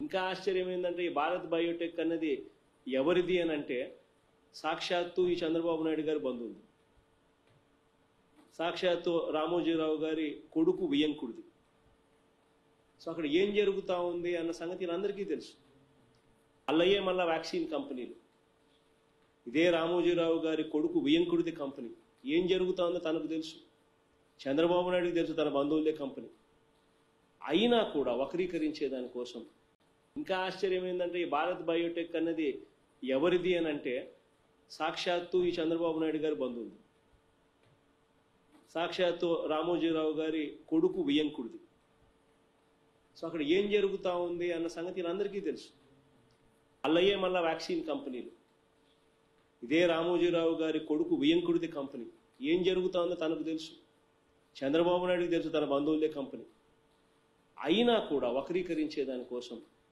ఇంకా ఆశ్చర్యం ఏంటంటే ఈ భారత్ బయోటెక్ అన్నది ఎవరిది అని అంటే సాక్షాత్తు ఈ చంద్రబాబు నాయుడు గారి బంధువుది. సాక్షాత్తు రామోజీరావు గారి కొడుకు వియంకుడిది. సో అక్కడ ఏం జరుగుతూ ఉంది అన్న సంగతి అందరికీ తెలుసు. అల్లయ్యే మళ్ళా వ్యాక్సిన్ కంపెనీలు, ఇదే రామోజీరావు గారి కొడుకు వియంకుడిది కంపెనీ. ఏం జరుగుతూ ఉందో తనకు తెలుసు, చంద్రబాబు నాయుడుకి తెలుసు, తన బంధువులే కంపెనీ. అయినా కూడా వక్రీకరించే దానికోసం ఇంకా ఆశ్చర్యం ఏంటంటే ఈ భారత్ బయోటెక్ అన్నది ఎవరిది అని అంటే సాక్షాత్తు ఈ చంద్రబాబు నాయుడు గారి బంధువుది. సాక్షాత్తు రామోజీరావు గారి కొడుకు వియంకుడిది. సో అక్కడ ఏం జరుగుతూ ఉంది అన్న సంగతి అందరికీ తెలుసు. అల్లయ్యే మళ్ళా వ్యాక్సిన్ కంపెనీలు, ఇదే రామోజీరావు గారి కొడుకు వియంకుడిది కంపెనీ. ఏం జరుగుతూ ఉందో తనకు తెలుసు, చంద్రబాబు నాయుడుకి తెలుసు, తన బంధువులే కంపెనీ. అయినా కూడా వక్రీకరించే దానికోసం